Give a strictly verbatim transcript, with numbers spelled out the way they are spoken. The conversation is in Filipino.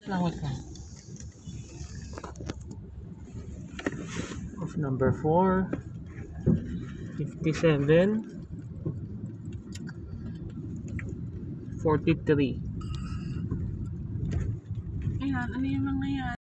Lang, wait lang. Of number four. fifty-seven. forty-three. Ayan, ano yung mga yan?